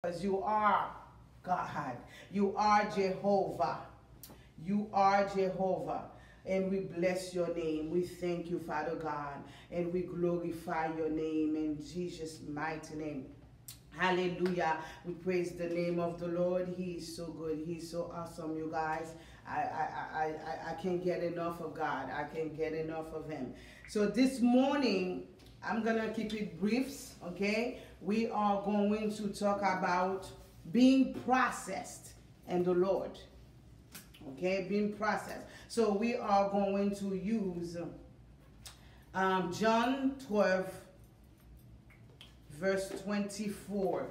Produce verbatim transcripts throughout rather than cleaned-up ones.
Because you are God. You are Jehovah. You are Jehovah. And we bless your name. We thank you, Father God. And we glorify your name in Jesus' mighty name. Hallelujah. We praise the name of the Lord. He is so good. He's so awesome, you guys. I, I, I, I, I can't get enough of God. I can't get enough of him. So this morning, I'm going to keep it brief, okay? We are going to talk about being processed in the Lord. Okay, being processed. So we are going to use um, John twelve, verse twenty-four.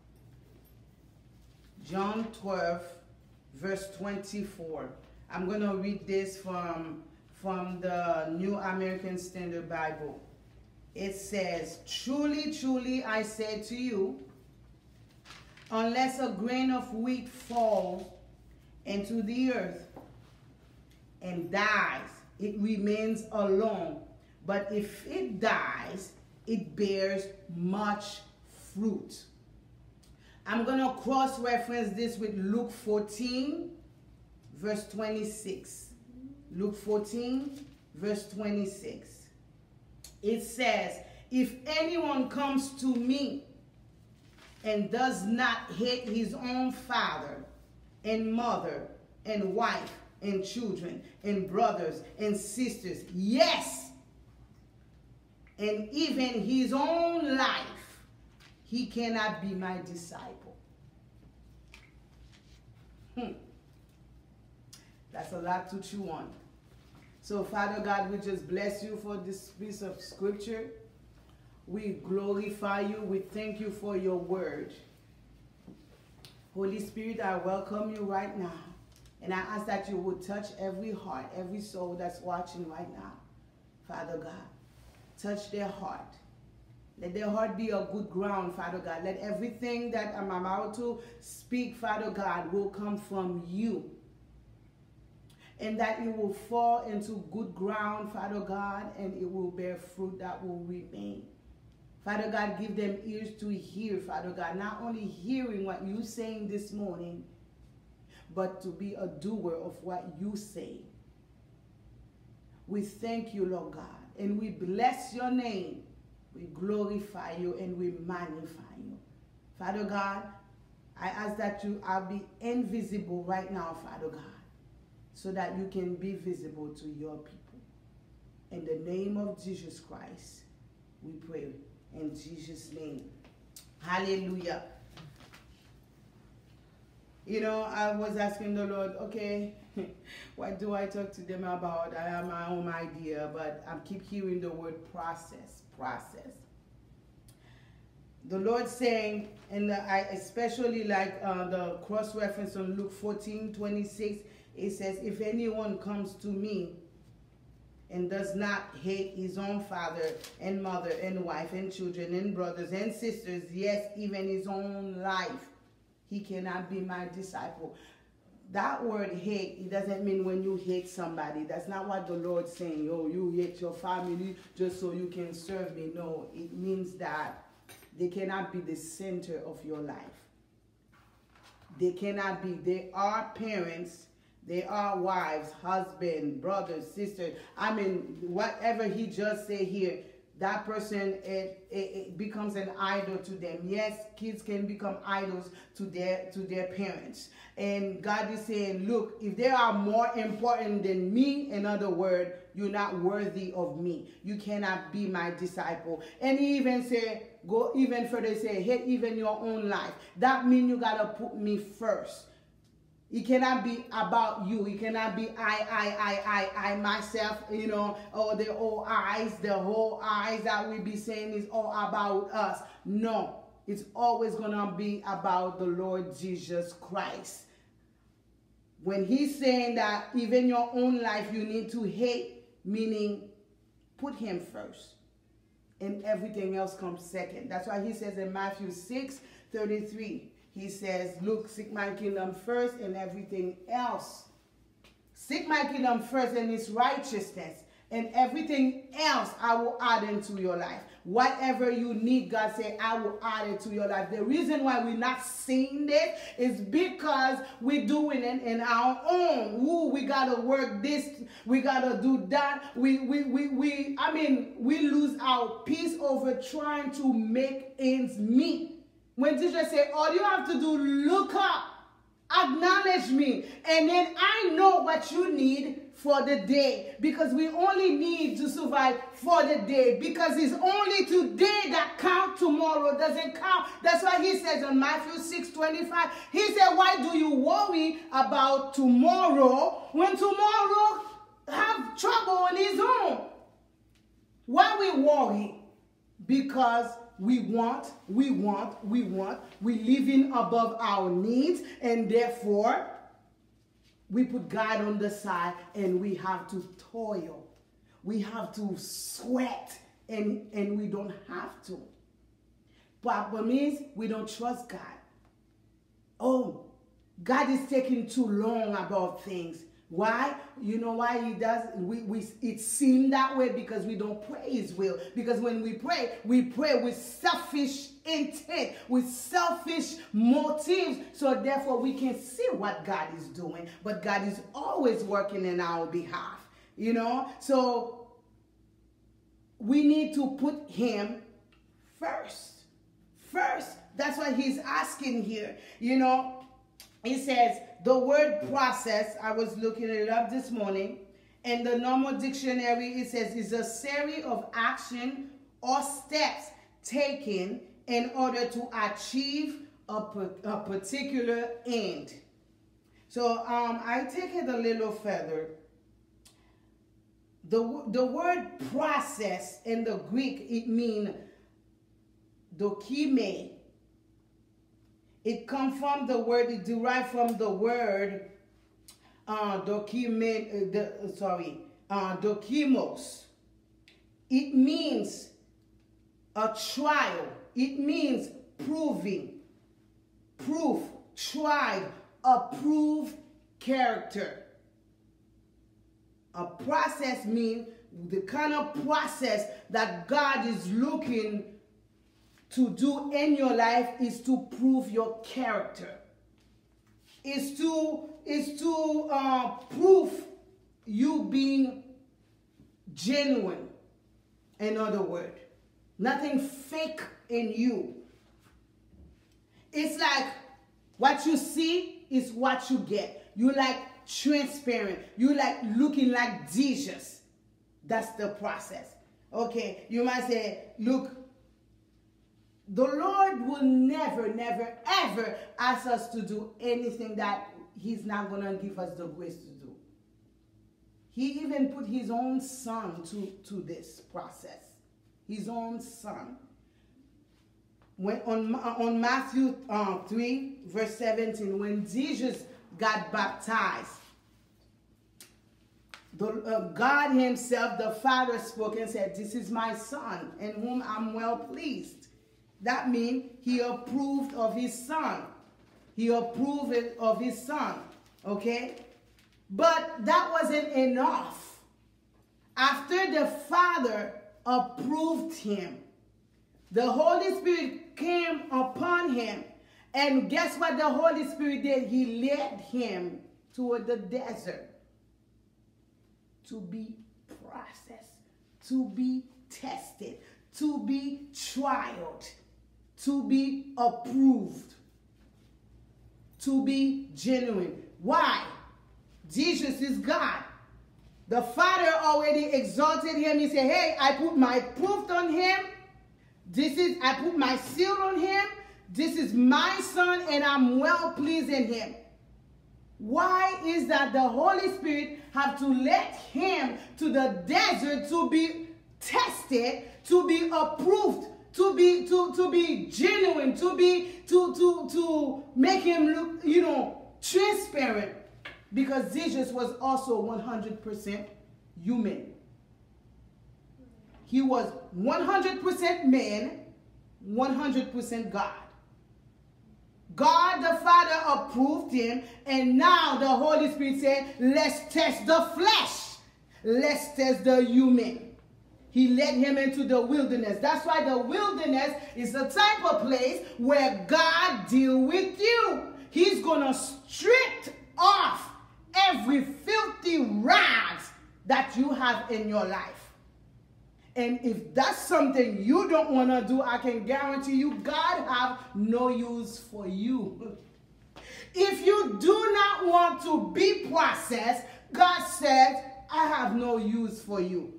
John twelve, verse twenty-four. I'm going to read this from, from the New American Standard Bible. It says, "Truly, truly, I say to you, unless a grain of wheat falls into the earth and dies, it remains alone. But if it dies, it bears much fruit." I'm going to cross-reference this with Luke fourteen, verse twenty-six. Luke fourteen, verse twenty-six. It says, "If anyone comes to me and does not hate his own father and mother and wife and children and brothers and sisters, yes, and even his own life, he cannot be my disciple." Hmm. That's a lot to chew on. So, Father God, we just bless you for this piece of scripture. We glorify you. We thank you for your word. Holy Spirit, I welcome you right now. And I ask that you would touch every heart, every soul that's watching right now. Father God, touch their heart. Let their heart be a good ground, Father God. Let everything that I'm about to speak, Father God, will come from you. And that it will fall into good ground, Father God, and it will bear fruit that will remain. Father God, give them ears to hear, Father God, not only hearing what you're saying this morning, but to be a doer of what you say. We thank you, Lord God, and we bless your name. We glorify you and we magnify you. Father God, I ask that you I'll be invisible right now, Father God, so that you can be visible to your people. In the name of Jesus Christ, we pray. In Jesus' name. Hallelujah. You know, I was asking the Lord, okay, what do I talk to them about? I have my own idea, but I keep hearing the word process, process. The Lord saying, and I especially like uh, the cross-reference on Luke fourteen, twenty-six, it says, "If anyone comes to me and does not hate his own father and mother and wife and children and brothers and sisters, yes, even his own life, he cannot be my disciple." That word hate, it doesn't mean when you hate somebody. That's not what the Lord's saying. Oh, you hate your family just so you can serve me. No, it means that they cannot be the center of your life. They cannot be. They are parents. They are wives, husband, brothers, sisters. I mean, whatever he just said here, that person, it, it, it becomes an idol to them. Yes, kids can become idols to their, to their parents. And God is saying, look, if they are more important than me, in other words, you're not worthy of me. You cannot be my disciple. And he even say, go even further, say, hate even your own life. That means you got to put me first. It cannot be about you. It cannot be I, I, I, I, I, myself, you know, or the whole eyes, the whole eyes that we be saying is all about us. No, it's always going to be about the Lord Jesus Christ. When he's saying that even your own life you need to hate, meaning put him first. And everything else comes second. That's why he says in Matthew six thirty-three, he says, look, seek my kingdom first and everything else. Seek my kingdom first and its righteousness, and everything else I will add into your life. Whatever you need, God said, I will add it to your life. The reason why we're not seeing it is because we're doing it in our own. Ooh, we gotta work this, we gotta do that. We, we, we, we, I mean, we lose our peace over trying to make ends meet. When Jesus said, all you have to do, look up, acknowledge me, and then I know what you need for the day, because we only need to survive for the day, because it's only today that counts. Tomorrow doesn't count. That's why he says in Matthew six twenty-five, he said, why do you worry about tomorrow when tomorrow have trouble on his own? Why we worry? Because we want, we want, we want, we living above our needs, and therefore we put God on the side, and we have to toil. We have to sweat, and, and we don't have to. Problem is, we don't trust God. Oh, God is taking too long about things. Why? You know why he does? We, we, it seems that way because we don't pray his will. Because when we pray, we pray with selfish intent, with selfish motives. So therefore we can see what God is doing. But God is always working in our behalf. You know? So we need to put him first. First. That's why he's asking here. You know? He says, the word process, I was looking it up this morning, in the normal dictionary, it says, is a series of action or steps taken in order to achieve a, a particular end. So um, I take it a little further. The, the word process in the Greek, it means dokime. It comes from the word, it derived from the word uh, dokime, uh, the, sorry, uh, dokimos. It means a trial. It means proving, proof, tried, approved character. A process means the kind of process that God is looking to do in your life is to prove your character. Is to, is to uh, prove you being genuine. In other words, nothing fake in you. It's like what you see is what you get. You like transparent. You like looking like Jesus. That's the process. Okay, you might say, look, the Lord will never, never, ever ask us to do anything that he's not going to give us the grace to do. He even put his own son to, to this process. His own son. When on, on Matthew uh, three, verse seventeen, when Jesus got baptized, the, uh, God himself, the Father, spoke and said, this is my son in whom I'm well pleased. That means he approved of his son. He approved of his son. Okay? But that wasn't enough. After the Father approved him, the Holy Spirit came upon him. And guess what the Holy Spirit did? He led him toward the desert to be processed, to be tested, to be trialed, to be approved, to be genuine. Why? Jesus is God. The Father already exalted him. He said, hey, I put my proof on him. This is, I put my seal on him. This is my son, and I'm well pleased in him. Why is that the Holy Spirit have to let him to the desert to be tested, to be approved, to be to to be genuine, to be to to to make him look, you know, transparent, because Jesus was also one hundred percent human. He was one hundred percent man, one hundred percent God. God the Father approved him, and now the Holy Spirit said, let's test the flesh. let's test the human. He led him into the wilderness. That's why the wilderness is the type of place where God deals with you. He's going to strip off every filthy rags that you have in your life. And if that's something you don't want to do, I can guarantee you God have no use for you. If you do not want to be processed, God says, I have no use for you.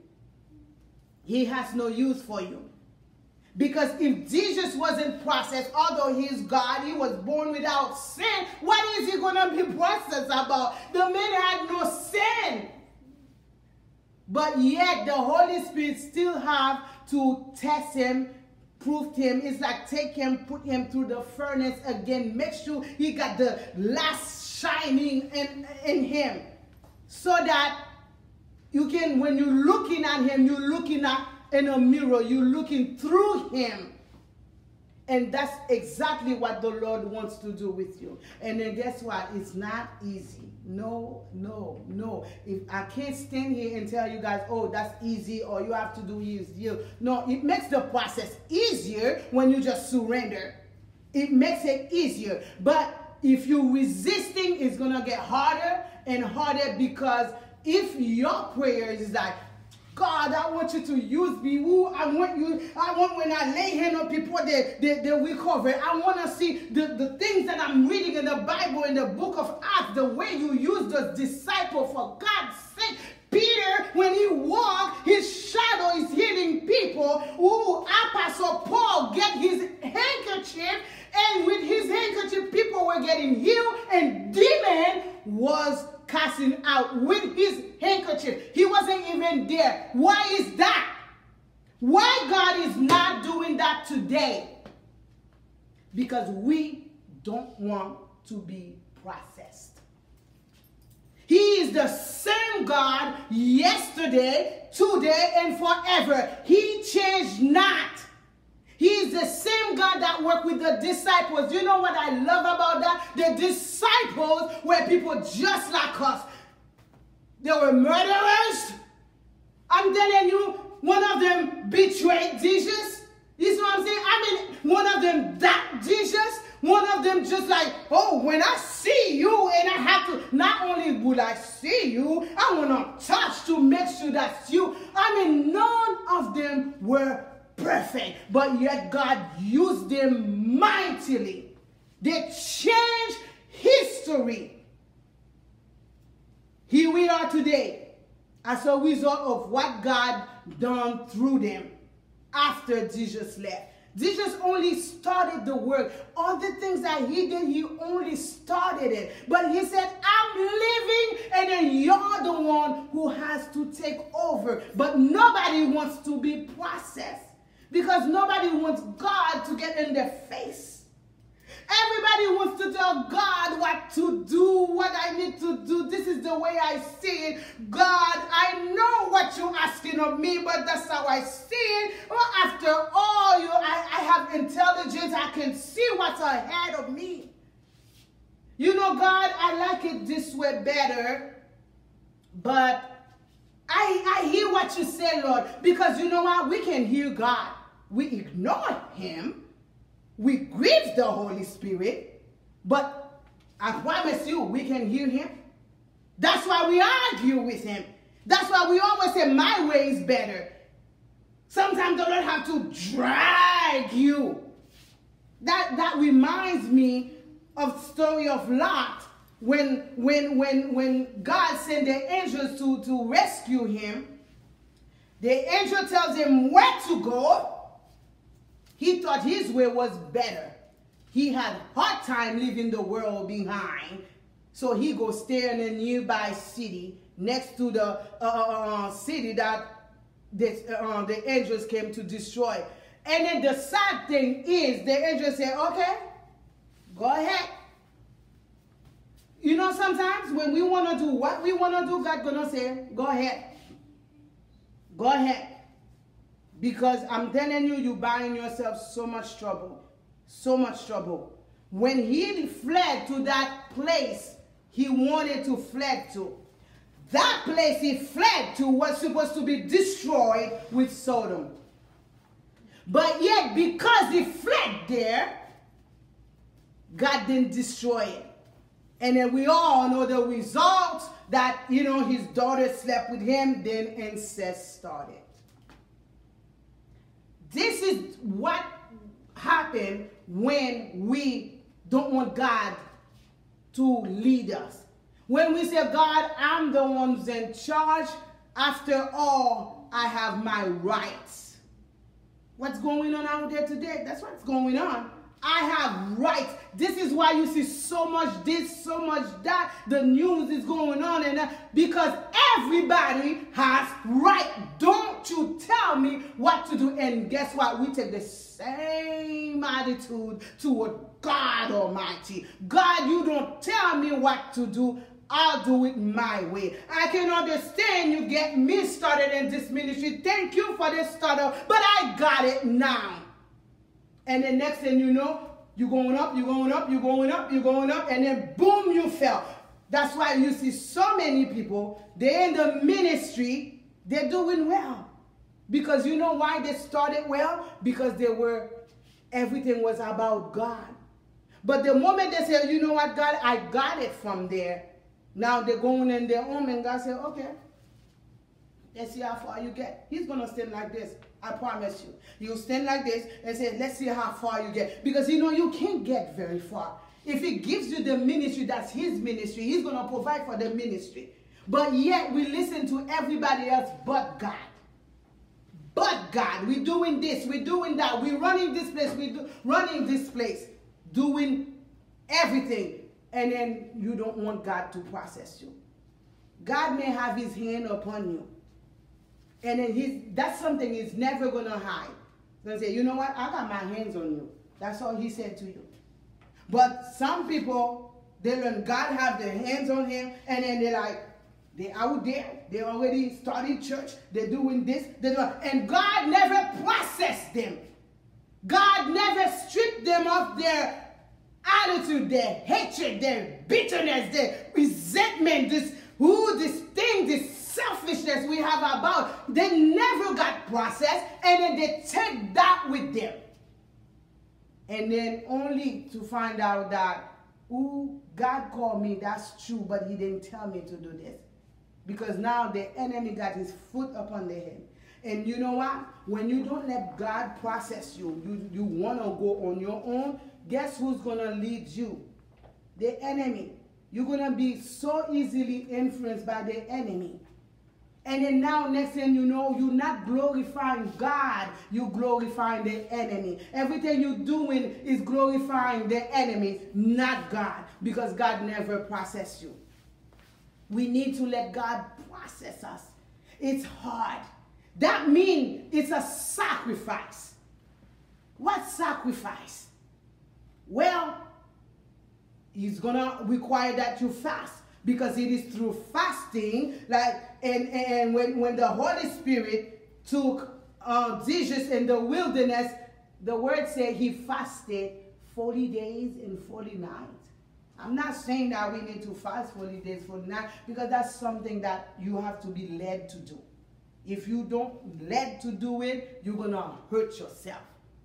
He has no use for you. Because if Jesus wasn't processed, although he is God, he was born without sin, what is he going to be processed about? The man had no sin. But yet the Holy Spirit still have to test him, prove him. It's like take him, put him through the furnace again. Make sure he got the last shining in, in him. So that you can, when you're looking at him, you're looking at in a mirror, you're looking through him. And that's exactly what the Lord wants to do with you. And then guess what? It's not easy. No, no, no. If I can't stand here and tell you guys, oh, that's easy, or you have to do easy. No, it makes the process easier when you just surrender. It makes it easier. But if you're resisting, it's going to get harder and harder, because if your prayer is like, God, I want you to use me. Ooh, I want you, I want when I lay hands on people, they, they, they recover. I want to see the, the things that I'm reading in the Bible, in the book of Acts, the way you use those disciples, for God's sake. Peter, when he walked, his shadow is healing people. Ooh, Apostle Paul get his handkerchief, and with his handkerchief, people were getting healed, and demon was casting out with his handkerchief. He wasn't even there. Why is that? Why God is not doing that today? Because we don't want to be processed. He is the same God yesterday, today, and forever. He changed not. He is the same God that worked with the disciples. You know what I love about that? The disciples were people just like us. They were murderers. I'm telling you, one of them betrayed Jesus. You see what I'm saying? I mean, one of them that Jesus. One of them just like, oh, when I see you, and I have to, not only would I see you, I want to touch to make sure that's you. I mean, none of them were perfect, but yet God used them mightily. They changed history. Here we are today as a result of what God done through them after Jesus left. Jesus only started the work. All the things that he did, he only started it. But he said, I'm living, and then you're the one who has to take over. But nobody wants to be processed. Because nobody wants God to get in their face. Everybody wants to tell God what to do, what I need to do. This is the way I see it. God, I know what you're asking of me, but that's how I see it. Well, after all, you, I, I have intelligence. I can see what's ahead of me. You know, God, I like it this way better, but I, I hear what you say, Lord, because you know what? We can hear God. We ignore him. We grieve the Holy Spirit. But I promise you, we can hear him. That's why we argue with him. That's why we always say, my way is better. Sometimes the Lord have to drag you. That, that reminds me of the story of Lot. When, when, when, when God sent the angels to, to rescue him, the angel tells him where to go. He thought his way was better. He had a hard time leaving the world behind. So he goes stay in a nearby city next to the uh, uh, city that this, uh, the angels came to destroy. And then the sad thing is, the angels say, okay, go ahead. You know, sometimes when we want to do what we want to do, God's going to say, go ahead. Go ahead. Because I'm telling you, you're buying yourself so much trouble. So much trouble. When he fled to that place he wanted to fled to, that place he fled to was supposed to be destroyed with Sodom. But yet, because he fled there, God didn't destroy it. And then we all know the results, that, you know, his daughter slept with him, then incest started. This is what happened when we don't want God to lead us. When we say, God, I'm the one who's in charge, after all, I have my rights. What's going on out there today? That's what's going on. I have rights. This is why you see so much this, so much that. The news is going on, and that, because everybody has right. Don't you tell me what to do. And guess what? We take the same attitude toward God Almighty. God, you don't tell me what to do. I'll do it my way. I can understand you get me started in this ministry. Thank you for this startup, but I got it now. And the next thing you know, you're going up, you're going up, you're going up, you're going up, and then boom, you fell. That's why you see so many people, they're in the ministry, they're doing well. Because you know why they started well? Because they were, everything was about God. But the moment they say, you know what, God, I got it from there. Now they're going in their home, and God said, okay, let's see how far you get. He's going to stand like this. I promise you. He'll stand like this and say, let's see how far you get. Because, you know, you can't get very far. If he gives you the ministry, that's his ministry. He's going to provide for the ministry. But yet we listen to everybody else but God. But God. We're doing this. We're doing that. We're running this place. We're do, running this place. Doing everything. And then you don't want God to process you. God may have his hand upon you. And then he's, that's something he's never going to hide. He's going to say, you know what? I got my hands on you. That's all he said to you. But some people, they learn God have their hands on him. And then they're like, they're out there. They already started church. They're doing this. They're doing, and God never processed them. God never stripped them of their attitude, their hatred, their bitterness, their resentment, this, ooh, this thing, this selfishness we have about. They never got processed, and then they take that with them. And then only to find out that, ooh, God called me, that's true, but he didn't tell me to do this. Because now the enemy got his foot upon the head. And you know what? When you don't let God process you, you, you want to go on your own, guess who's going to lead you? The enemy. You're going to be so easily influenced by the enemy. And then now, next thing you know, you're not glorifying God, you're glorifying the enemy. Everything you're doing is glorifying the enemy, not God, because God never processed you. We need to let God process us. It's hard. That means it's a sacrifice. What sacrifice? Well, he's going to require that you fast, because it is through fasting, like, and, and when, when the Holy Spirit took uh, Jesus in the wilderness, the word said he fasted forty days and forty nights. I'm not saying that we need to fast forty days, forty nights, because that's something that you have to be led to do. If you don't led to do it, you're going to hurt yourself.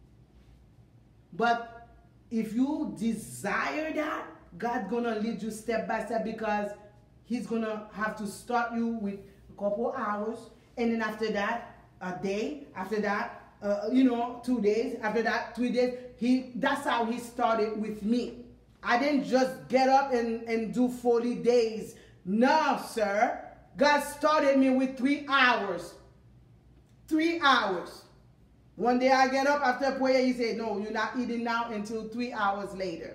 But if you desire that, God's going to lead you step by step, because he's going to have to start you with a couple hours. And then after that, a day. After that, uh, you know, two days. After that, three days. He, that's how he started with me. I didn't just get up and, and do forty days. No, sir. God started me with three hours. Three hours. One day I get up after prayer, he said, no, you're not eating now until three hours later.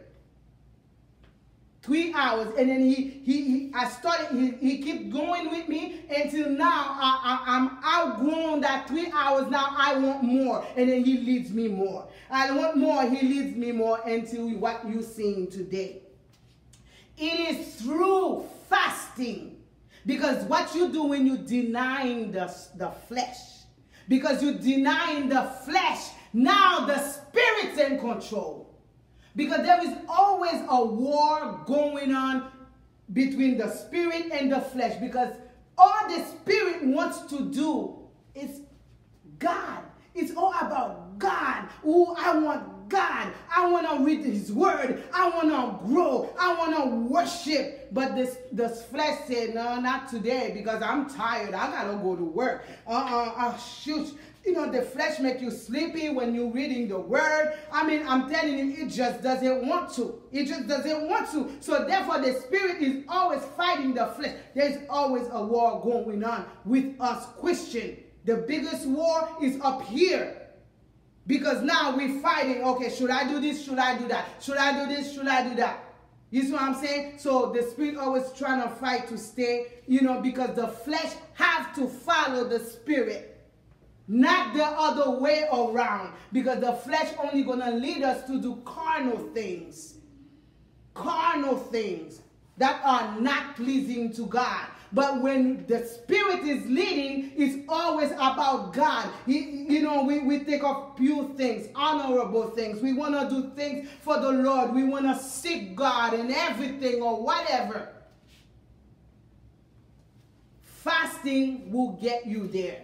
Three hours. And then he, he, he I started, he, he kept going with me until now I, I, I'm outgrown that three hours. Now I want more. And then he leads me more. I want more. He leads me more until what you're seeing today. It is through fasting. Because what you do when you're denying the, the flesh. Because you're denying the flesh. Now the spirit's in control. Because there is always a war going on between the spirit and the flesh. Because All the Spirit wants to do is God. It's all about God. Oh, I want God. I want to read His Word. I want to grow. I want to worship. But this, this flesh said, no, not today, because I'm tired. I got to go to work. Uh-uh, uh, shoot. You know, the flesh makes you sleepy when you're reading the Word. I mean, I'm telling you, it just doesn't want to. It just doesn't want to. So therefore, the Spirit is always fighting the flesh. There's always a war going on with us Christians. The biggest war is up here. Because now we're fighting, okay, should I do this? Should I do that? Should I do this? Should I do that? You see what I'm saying? So the Spirit always trying to fight to stay, you know, because the flesh have to follow the Spirit. Not the other way around. Because the flesh only going to lead us to do carnal things. Carnal things that are not pleasing to God. But when the Spirit is leading, it's always about God. You, you know, we, we think of pure things, honorable things. We want to do things for the Lord. We want to seek God in everything or whatever. Fasting will get you there.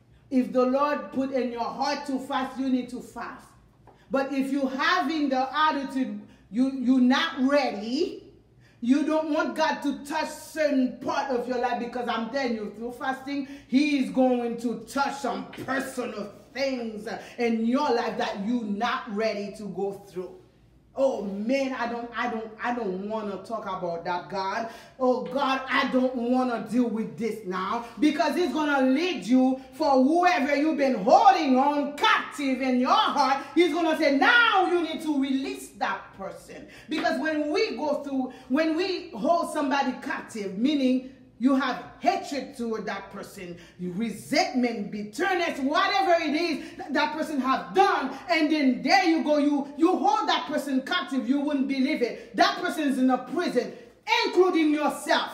If the Lord put in your heart to fast, you need to fast. But if you're having the attitude, you, you're not ready, you don't want God to touch certain part of your life, because I'm telling you, through fasting, He is going to touch some personal things in your life that you're not ready to go through. Oh man, I don't, I don't, I don't want to talk about that, God. Oh God, I don't want to deal with this now, because it's going to lead you for whoever you've been holding on captive in your heart. He's going to say, now you need to release that person. Because when we go through, when we hold somebody captive, meaning you have hatred toward that person, resentment, bitterness, whatever it is that, that person have done, and then there you go, you, you hold that person captive, you wouldn't believe it. That person is in a prison, including yourself.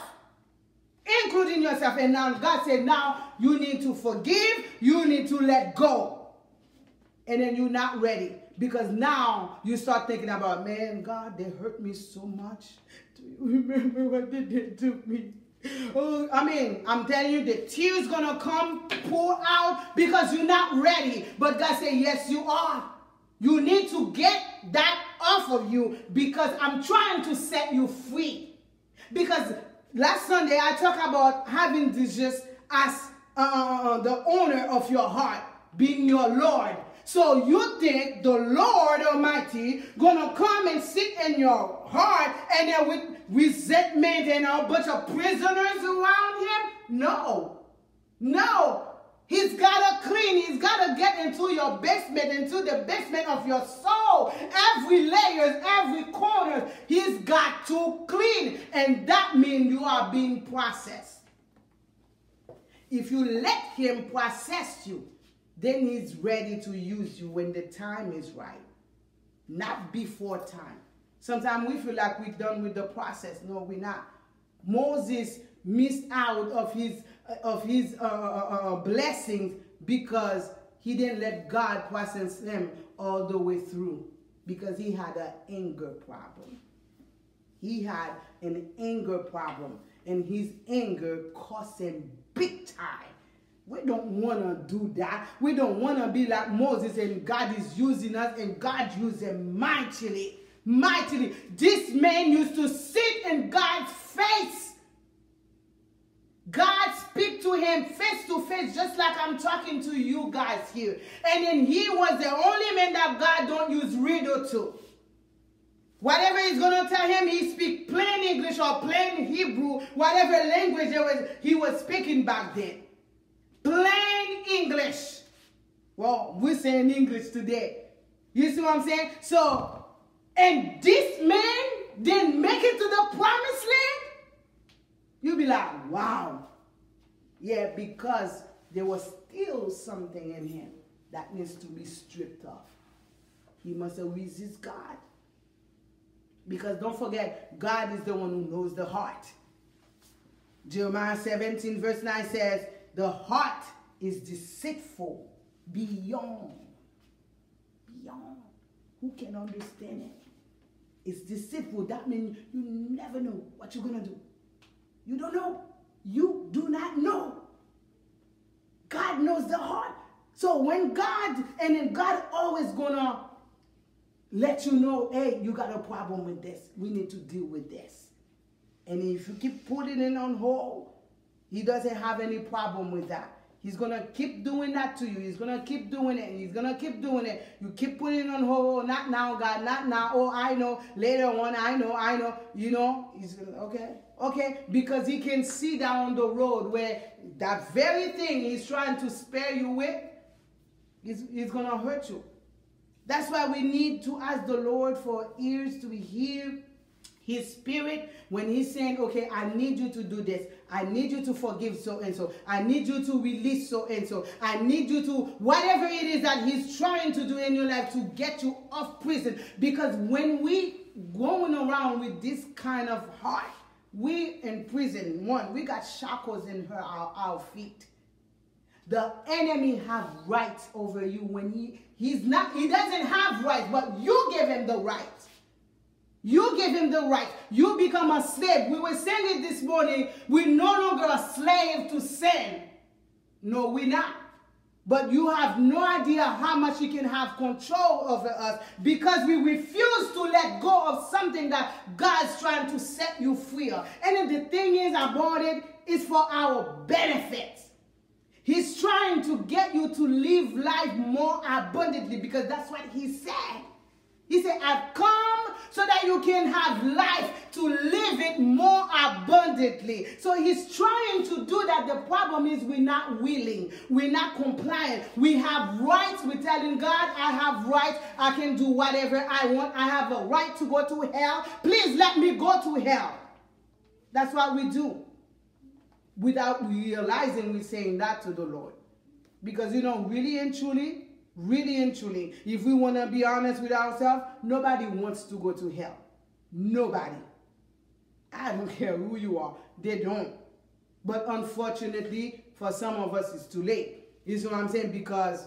Including yourself. And now God said, now you need to forgive, you need to let go. And then you're not ready. Because now you start thinking about, man, God, they hurt me so much. Do you remember what they did to me? Oh, I mean, I'm telling you, the tears gonna come, pour out, because you're not ready. But God said, yes, you are. You need to get that off of you, because I'm trying to set you free. Because last Sunday I talked about having Jesus as uh, the owner of your heart, being your Lord. So you think the Lord Almighty gonna come and sit in your heart, and then with resentment and a bunch of prisoners around him? No. No. He's got to clean. He's got to get into your basement, into the basement of your soul. Every layer, every corner, he's got to clean. And that means you are being processed. If you let him process you, then he's ready to use you when the time is right. Not before time. Sometimes we feel like we're done with the process. No, we're not. Moses missed out of his, of his uh, uh, uh, blessings because he didn't let God process him all the way through, because he had an anger problem. He had an anger problem, and his anger cost him big time. We don't want to do that. We don't want to be like Moses, and God is using us, and God used him mightily. Mightily. This man used to sit in God's face. God speak to him face to face, just like I'm talking to you guys here. And then he was the only man that God don't use riddle to. Whatever he's going to tell him, he speak plain English or plain Hebrew, whatever language it was, he was speaking back then. Plain English. Well, we're saying English today. You see what I'm saying? So, and this man didn't make it to the promised land? You'll be like, wow. Yeah, because there was still something in him that needs to be stripped off. He must have resisted God. Because don't forget, God is the one who knows the heart. Jeremiah seventeen verse nine says, the heart is deceitful beyond. Beyond. Who can understand it? It's deceitful. That means you never know what you're going to do. You don't know. You do not know. God knows the heart. So when God, and then God always gonna let you know, hey, you got a problem with this. We need to deal with this. And if you keep putting it on hold, he doesn't have any problem with that. He's going to keep doing that to you. He's going to keep doing it. He's going to keep doing it. You keep putting it on hold. Not now, God. Not now. Oh, I know. Later on, I know. I know. You know. He's going to, okay. Okay. Because he can see down the road where that very thing he's trying to spare you with, he's, he's going to hurt you. That's why we need to ask the Lord for ears to hear His Spirit when he's saying, okay, I need you to do this. I need you to forgive so and so. I need you to release so and so. I need you to, whatever it is that he's trying to do in your life to get you off prison. Because when we going around with this kind of heart, we in prison. One, we got shackles in her, our, our feet. The enemy have rights over you when he, he's not, he doesn't have rights, but you give him the right. You give him the right. You become a slave. We were saying it this morning. We're no longer a slave to sin. No, we're not. But you have no idea how much he can have control over us because we refuse to let go of something that God's trying to set you free of. And then the thing is about it is for our benefit. He's trying to get you to live life more abundantly because that's what he said. He said, I've come so that you can have life to live it more abundantly. So he's trying to do that. The problem is we're not willing. We're not compliant. We have rights. We're telling God, I have rights. I can do whatever I want. I have a right to go to hell. Please let me go to hell. That's what we do. Without realizing we're saying that to the Lord. Because, you know, really and truly, Really and truly, if we want to be honest with ourselves, nobody wants to go to hell. Nobody. I don't care who you are. They don't. But unfortunately, for some of us, it's too late. You see what I'm saying? Because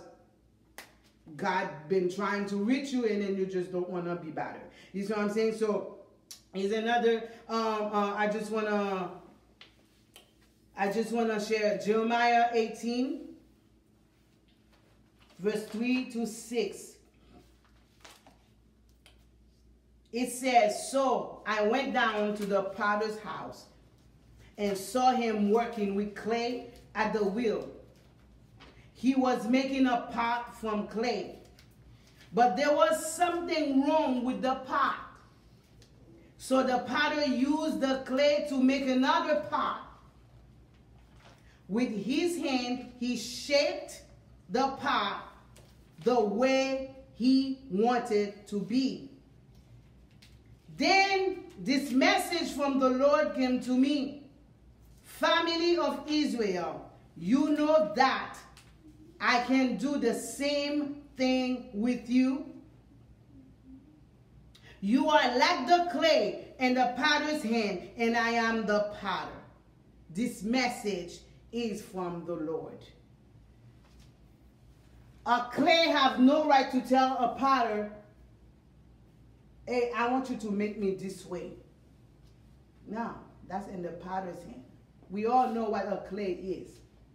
God been trying to reach you and then you just don't want to be better. You see what I'm saying? So, here's another, um, uh, I just want to, I just want to share Jeremiah eighteen. Verse three to six. It says, so I went down to the potter's house and saw him working with clay at the wheel. He was making a pot from clay. But there was something wrong with the pot. So the potter used the clay to make another pot. With his hand, he shaped the pot the way he wanted to be. Then this message from the Lord came to me. Family of Israel, you know that I can do the same thing with you. You are like the clay in the potter's hand, and I am the potter. This message is from the Lord. A clay have no right to tell a potter, hey, I want you to make me this way. No, that's in the potter's hand. We all know what a clay is.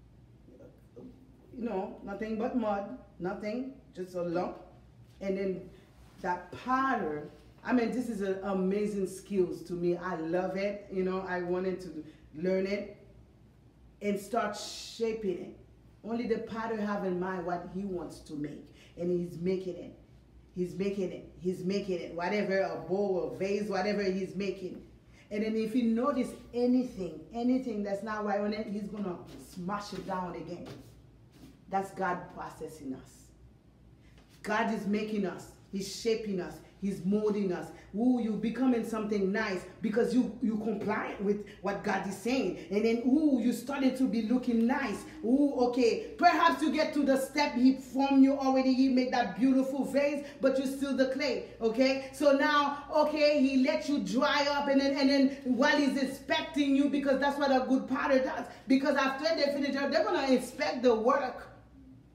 You know, nothing but mud, nothing, just a lump. And then that potter, I mean, this is an amazing skills to me. I love it. You know, I wanted to learn it and start shaping it. Only the potter have in mind what he wants to make. And he's making it. He's making it. He's making it. Whatever, a bowl, a vase, whatever he's making. And then if he notice anything, anything that's not right on it, he's going to smash it down again. That's God processing us. God is making us. He's shaping us. He's molding us. Ooh, you're becoming something nice because you, you comply with what God is saying. And then, ooh, you started to be looking nice. Ooh, okay. Perhaps you get to the step he formed you already. He made that beautiful vase, but you're still the clay. Okay? So now, okay, he let you dry up. And then, and then while he's inspecting you, because that's what a good potter does. Because after they finish up, they're going to inspect the work.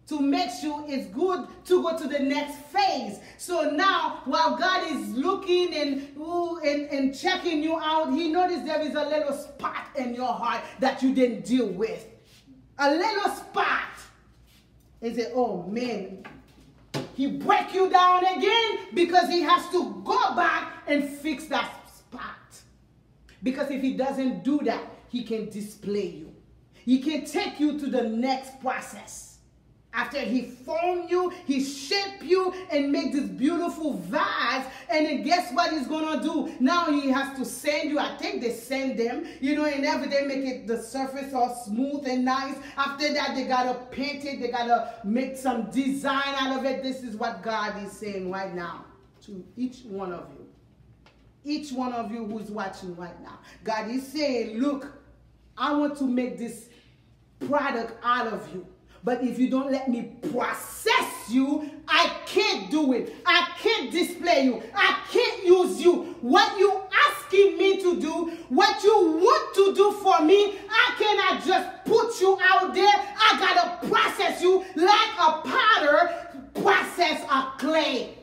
to make sure it's good to go to the next phase. So now, while God is looking and, ooh, and, and checking you out, he noticed there is a little spot in your heart that you didn't deal with. A little spot. And say, oh man, he break you down again because he has to go back and fix that spot. Because if he doesn't do that, he can display you. He can take you to the next process. After he formed you, he shaped you and make this beautiful vase. And then guess what he's going to do? Now he has to sand you. I think they sand them, you know, and every day make it the surface all smooth and nice. After that, they got to paint it. They got to make some design out of it. This is what God is saying right now to each one of you. Each one of you who's watching right now. God is saying, look, I want to make this product out of you. But if you don't let me process you, I can't do it. I can't display you. I can't use you. What you asking me to do, what you want to do for me, I cannot just put you out there. I got to process you like a potter process a clay.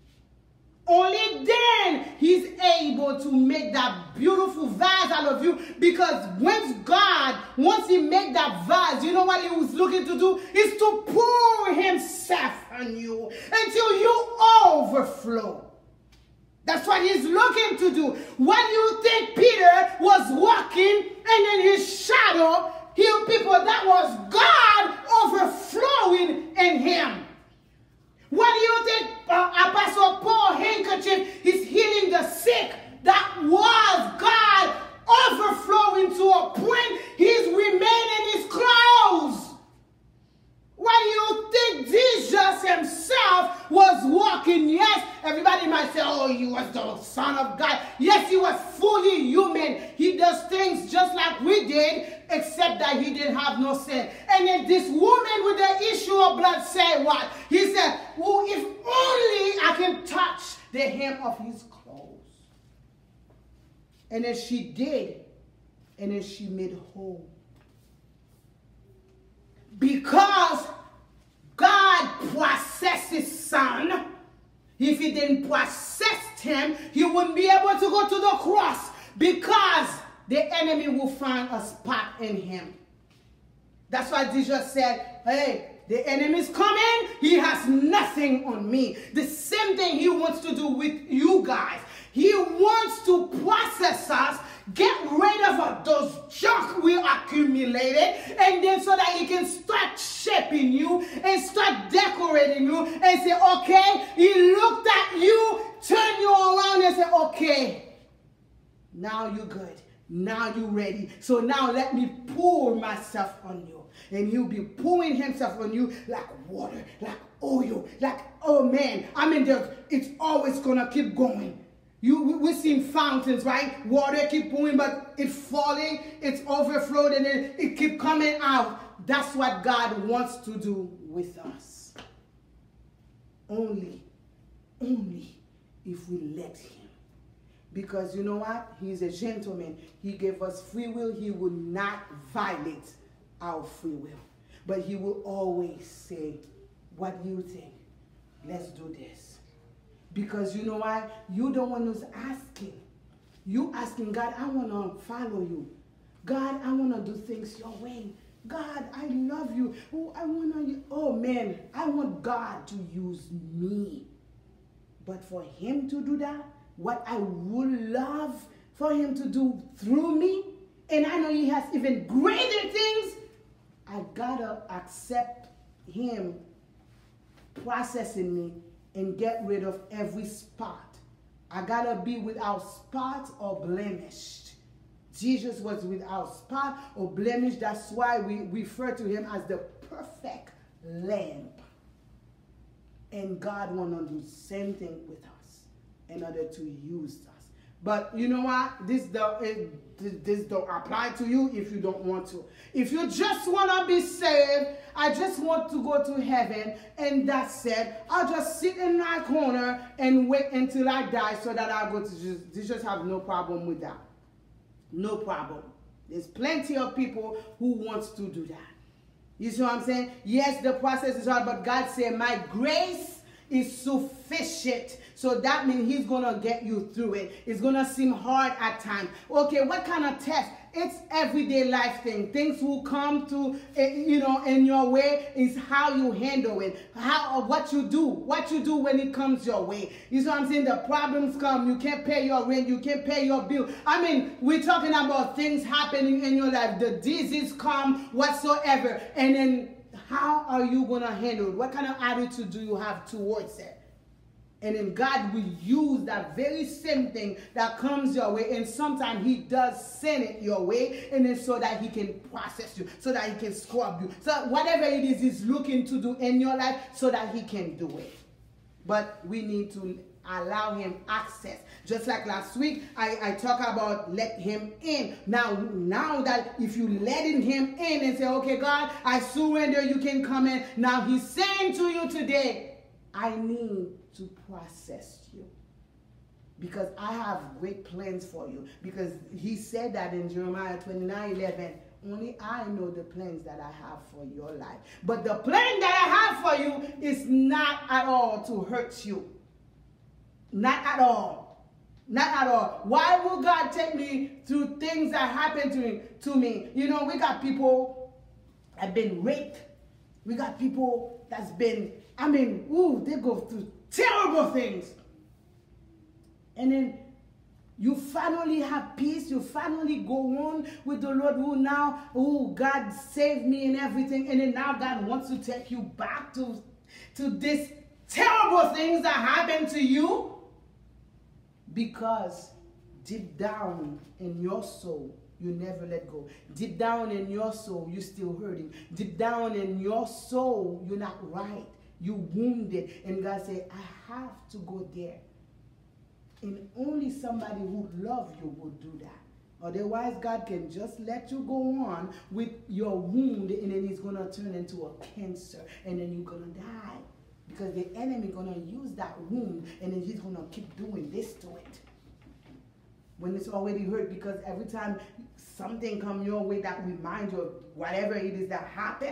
Only then he's able to make that beautiful vase out of you. Because once God, once he made that vase, you know what he was looking to do? Is to pour himself on you until you overflow. That's what he's looking to do. What you think Peter was walking and then his shadow healed people? That was God overflowing in him. What do you think uh, Apostle Paul handkerchief is healing the sick? That was God overflowing to a point he's remaining his clothes. What do you think Jesus himself was walking? Yes, everybody might say, oh, he was the Son of God. Yes, he was fully human. He does things just like we did, except that he didn't have no sin. And then this woman with the issue of blood said what? He said, well, if only I can touch the hem of his clothes. And then she did. And then she made whole. Because God processed his son. If he didn't process him, he wouldn't be able to go to the cross. Because the enemy will find a spot in him. That's why Jesus said, hey, the enemy's coming. He has nothing on me. The same thing he wants to do with you guys. He wants to process us, get rid of uh, those junk we accumulated, and then so that he can start shaping you and start decorating you and say, okay, he looked at you, turn you around and say, okay, now you're good. Now you're ready. So now let me pour myself on you. And he'll be pouring himself on you like water, like oil, like, oh man, I mean, it's always going to keep going. You, we've seen fountains, right? Water keep pouring, but it's falling, it's overflowed, and then it keep coming out. That's what God wants to do with us. Only, only if we let him. Because you know what? He's a gentleman. He gave us free will. He will not violate our free will. But he will always say, what do you think? Let's do this. Because you know why? You're the one who's asking. You asking God, I want to follow you. God, I want to do things your way. God, I love you. Oh, I want to, oh man, I want God to use me. But for him to do that, what I would love for him to do through me, and I know he has even greater things, I gotta accept him processing me and get rid of every spot. I gotta be without spot or blemished. Jesus was without spot or blemish. That's why we refer to him as the perfect lamb. And God wants to do the same thing with us in order to use us. But you know what? This don't, it, this don't apply to you if you don't want to. If you just want to be saved, I just want to go to heaven, and that's it. I'll just sit in my corner and wait until I die so that I'll go to Jesus. Jesus have no problem with that. No problem. There's plenty of people who wants to do that. You see what I'm saying? Yes, the process is hard, but God said, my grace is sufficient. So that means he's going to get you through it. It's going to seem hard at times. Okay, what kind of test? It's everyday life thing. Things will come to, you know, in your way. Is how you handle it. How, what you do. What you do when it comes your way. You see what I'm saying? The problems come. You can't pay your rent. You can't pay your bill. I mean, we're talking about things happening in your life. The disease come whatsoever. And then how are you going to handle it? What kind of attitude do you have towards it? And then God will use that very same thing that comes your way. And sometimes he does send it your way. And then so that he can process you. So that he can scrub you. So whatever it is he's looking to do in your life. So that he can do it. But we need to allow him access. Just like last week, I, I talk about let him in. Now, now that if you letting him in and say, okay, God, I surrender, you can come in. Now he's saying to you today, I need to process you because I have great plans for you, because he said that in Jeremiah twenty-nine eleven, only I know the plans that I have for your life, but the plan that I have for you is not at all to hurt you, not at all, not at all. Why would God take me through things that happen to me, to me? You know, we got people that have been raped. We got people that's been, I mean, ooh, they go through terrible things. And then you finally have peace. You finally go on with the Lord, who now, oh, God saved me and everything. And then now God wants to take you back to, to this terrible things that happened to you. Because deep down in your soul, you never let go. Deep down in your soul, you're still hurting. Deep down in your soul, you're not right. You wounded. And God said, I have to go there. And only somebody who loves you will do that. Otherwise, God can just let you go on with your wound, and then it's going to turn into a cancer. And then you're going to die. Because the enemy is going to use that wound, and then he's going to keep doing this to it. When it's already hurt, because every time something comes your way that reminds you of whatever it is that happened,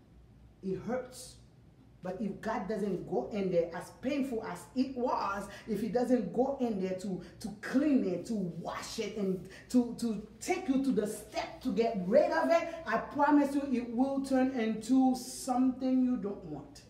it hurts. But if God doesn't go in there, as painful as it was, if he doesn't go in there to, to clean it, to wash it, and to, to take you to the step to get rid of it, I promise you it will turn into something you don't want.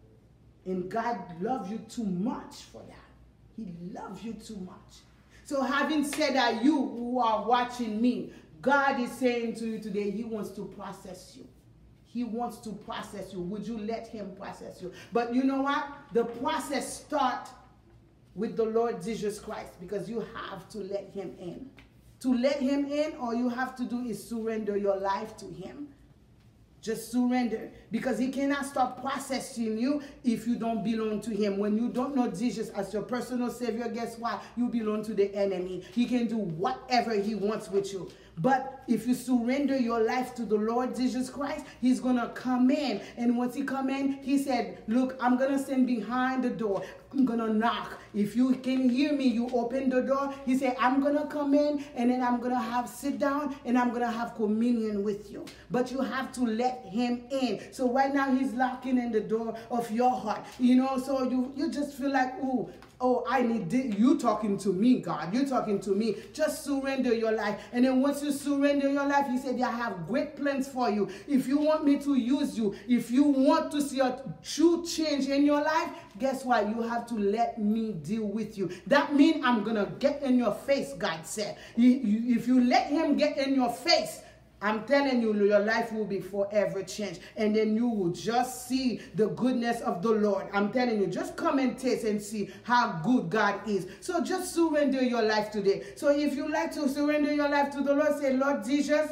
And God loves you too much for that. He loves you too much. So having said that, you who are watching me, God is saying to you today, he wants to process you. He wants to process you. Would you let him process you? But you know what? The process starts with the Lord Jesus Christ, because you have to let him in. To let him in, all you have to do is surrender your life to him. Just surrender, because he cannot start processing you if you don't belong to him. When you don't know Jesus as your personal savior, guess what? You belong to the enemy. He can do whatever he wants with you. But if you surrender your life to the Lord Jesus Christ, he's going to come in. And once he come in, he said, look, I'm going to stand behind the door. I'm going to knock. If you can hear me, you open the door. He said, I'm going to come in, and then I'm going to have sit down, and I'm going to have communion with you. But you have to let him in. So right now, he's knocking in the door of your heart. You know, so you, you just feel like, ooh, oh, I need this. You talking to me, God. You talking to me. Just surrender your life. And then once you surrender your life, he said, I have great plans for you. If you want me to use you, if you want to see a true change in your life, guess what? You have to let me deal with you. That means I'm going to get in your face, God said. You, you, if you let him get in your face, I'm telling you, your life will be forever changed. And then you will just see the goodness of the Lord. I'm telling you, just come and taste and see how good God is. So just surrender your life today. So if you like to surrender your life to the Lord, say, Lord Jesus,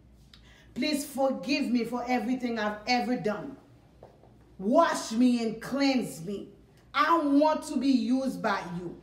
please forgive me for everything I've ever done. Wash me and cleanse me. I want to be used by you.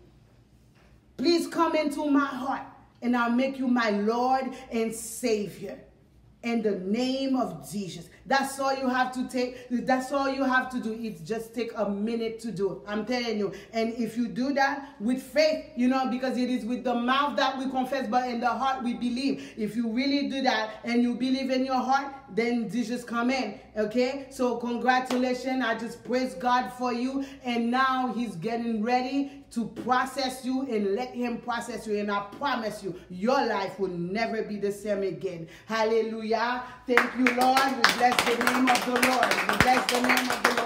Please come into my heart, and I'll make you my Lord and Savior. In the name of Jesus. That's all you have to take. That's all you have to do. It's just take a minute to do it. I'm telling you. And if you do that with faith, you know, because it is with the mouth that we confess, but in the heart we believe. If you really do that and you believe in your heart, then Jesus come in. Okay, so congratulations. I just praise God for you, and now he's getting ready to process you, and let him process you, and I promise you, your life will never be the same again. Hallelujah. Thank you, Lord. We bless the name of the Lord. We bless the name of the Lord.